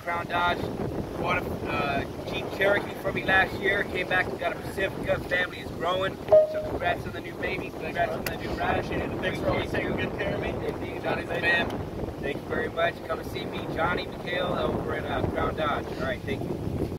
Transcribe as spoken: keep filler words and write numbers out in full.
Crown Dodge. Bought a uh, Jeep Cherokee for me last year. Came back and got a Pacifica. Family is growing. So congrats on the new baby. Congrats on the new ride. Thanks for always taking good care of me. Indeed, Johnny's the man. Thank you very much. Come and see me, Johnny McHale, over at uh, Crown Dodge. All right, thank you.